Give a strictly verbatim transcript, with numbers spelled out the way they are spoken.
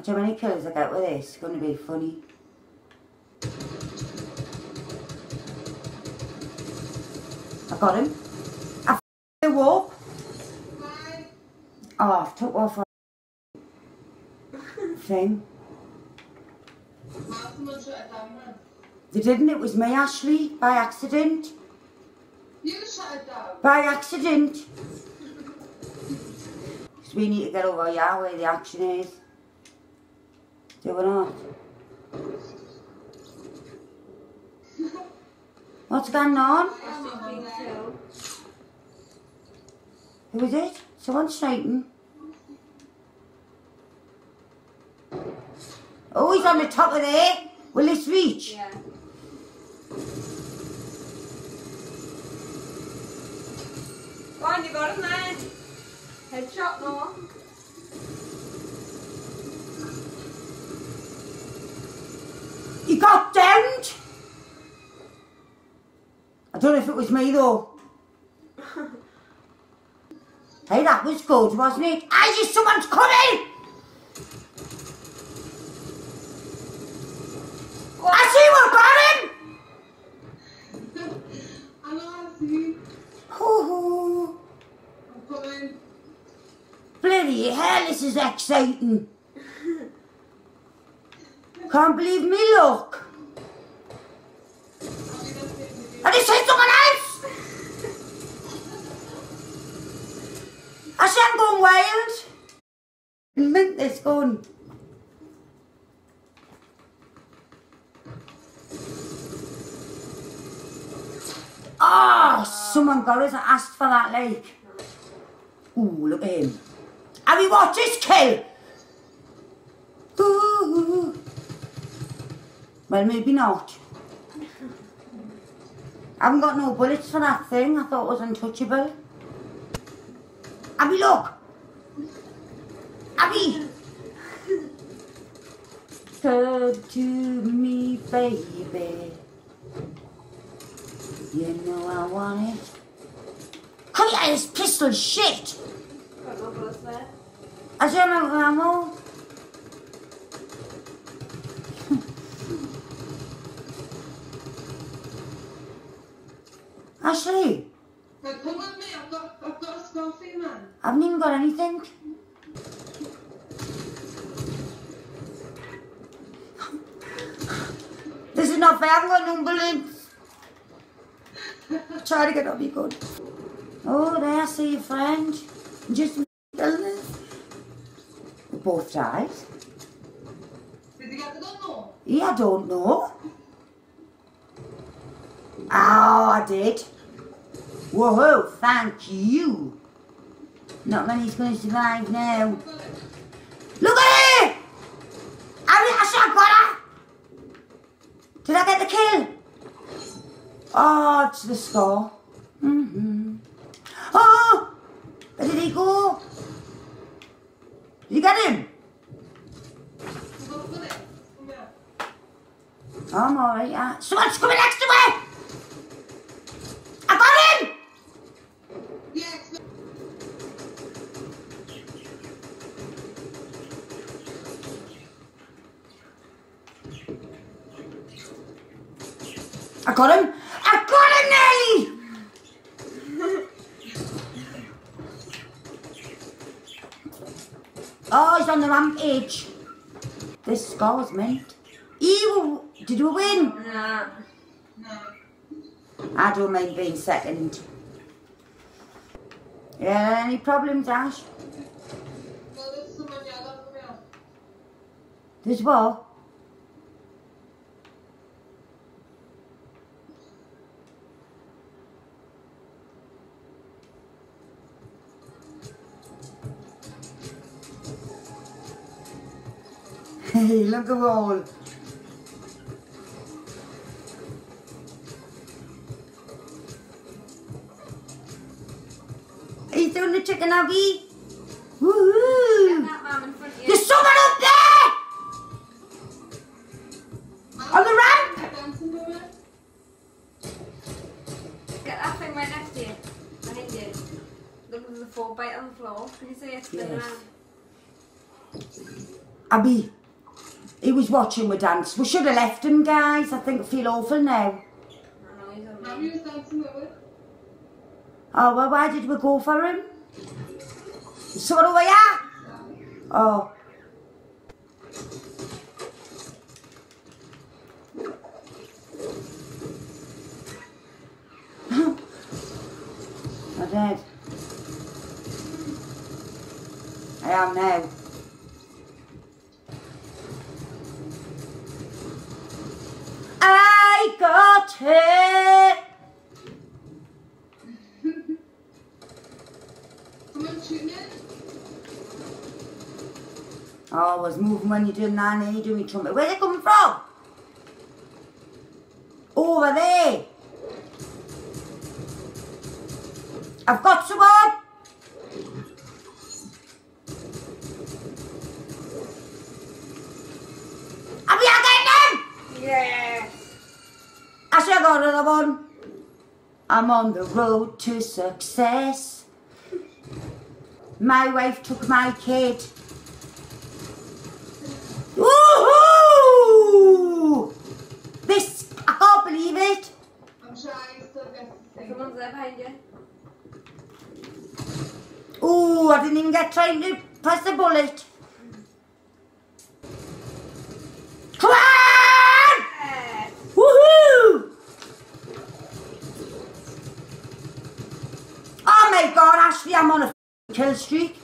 how many kills I get with this. It's going to be funny. I got him. I f***ing walk. Oh, I've took off a thing. They didn't, it was me, Ashley, by accident. You shut it down. By accident. Because we need to get over here where the action is. Do we not? What's going on? Who is it? Someone's sniping. Oh, he's on the top of there. Will this reach? Yeah. Go on, you got him there. Headshot, no. He got downed. I don't know if it was me though. Hey, that was good, wasn't it? I just someone's coming! I see what got him! I know, I see. Hoo-hoo. I'm coming. Bloody hell, this is exciting. Can't believe me luck. I just hit someone else! I see I'm going wild. Mint this gun. Oh, someone got us and asked for that, like. Ooh, look at him. Have you watched this kill? Ooh. Well, maybe not. I haven't got no bullets for that thing. I thought it was untouchable. Abby, look! Abby! Come to me, baby. You know I want it. Oh yeah, this pistol shit! Got no bullets there. I said I'm out of ammo. Ashley! Now come with me, I've got, I've got a scar for you, man. I haven't even got anything. This is not fair, I haven't got no bullets. Try to get up, you good. Oh, there, I see your friend. Just illness. We both died. Did you get the gun though? Yeah, I don't know. Oh, I did. Whoa, thank you. Not many's going to survive now. Look at it! I, I shot got her! Did I get the kill? Oh, it's the score. Mm-hmm. Oh! Where did he go? Did you get him? Oh, I'm alright, yeah. Someone's coming next to me! I got him! Yes. I got him! I got him, Nelly! Oh, he's on the rampage. This score's meant. Ew! Did we win? Nah. No. I don't mind being second. Yeah, any problems, Ash? No, there's someone yellow for me. There's what? Hey, look at all. Are you doing the chicken, Abby? Woohoo! Get that man in front of you. There's someone up there! On the ramp! Get that thing right next to you. Behind you. Look, there's a four bite on the floor. Can you see it spin Yes. around? Abby, He was watching we dance. We should have left him, guys. I think I feel awful now. I know he's on Now me. you was dancing with it. Oh, well, why did we go for him? So over here? Oh. I did. I am now. I got it. Someone shooting it? Oh, I was moving when you're doing that and you're doing trumpet. Where's it coming from? Over there. I've got someone. Have you got them? Yes! I should have got another one. I'm on the road to success. My wife took my kid. Woohoo! This, I can't believe it. I'm sure I still get to sing. Someone's there behind you. Ooh, I didn't even get time to press the bullet. Come on! Yes! Woohoo! Oh my God, Ashley, I'm on a kill streak.